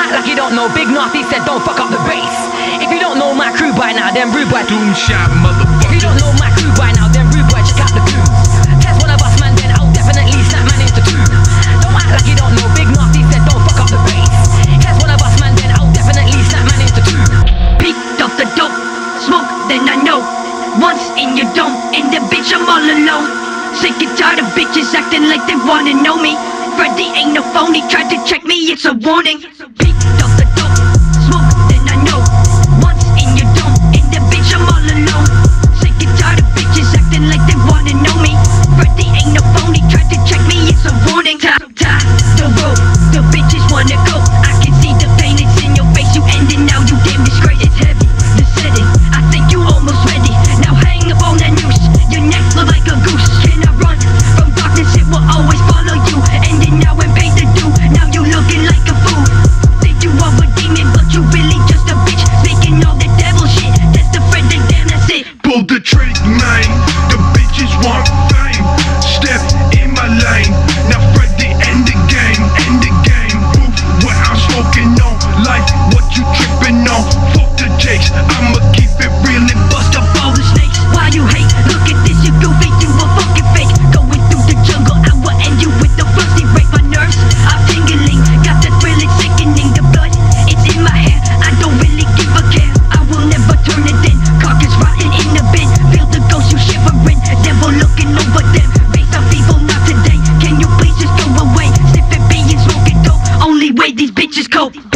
act like you don't know. Big Nasty said don't fuck up the bass. If you don't know my crew by now, then rude boy. Doom shot, motherfucker. If you don't know my crew by now, then rude boy, check out the crew. Test one of us, man, then I'll definitely snap man into two. Don't act like you don't know. Big Nasty said don't fuck up the bass. Test one of us, man, then I'll definitely snap man into two. Peaked off the dope, smoke, then I know. Once in your dome, and the bitch I'm all alone. Sick and tired of bitches acting like they wanna know me. Freddy ain't no phony, tried to check me, it's a warning. Peaked off the dope, smoke, then I know. Once in your dome, and the bitch I'm all alone. Sick and tired of bitches acting like they wanna know me. Freddy ain't no phony, tried to check me, it's a warning. Tie the rope, the bitches wanna go. I can see the pain, it's in your face, you ending now, you damn disgrace. It's heavy, the setting, I think you almost ready. Now hang up on that noose, your neck look like a goose. Can I run from darkness, it will always follow you. Ending now and paid to do, now you looking like a fool. Think you are a demon, but you really just a bitch. Speaking all that devil shit, that's the friend and damn that's it. Pull the trick, man. The bitches want fame. Step in my lane. Now Freddy, end the game, end the game. Move what I'm smoking on. Like what you tripping on. Fuck the jakes, I'ma keep it real and bust up all the snakes. Why you hate? Look at this, you goofy, you a fucking fake. Going through the jungle, I will end you with the frosty break. My nerves are tingling, got the thrill, it's sickening. The blood, it's in my hair, I don't really give a care. I will never turn it in, carcass rotting in the bin. Feel the ghost, you shivering, devil looking over them. Face of evil, not today, can you please just go away? Sniff it, being smoking dope, only way these bitches cope.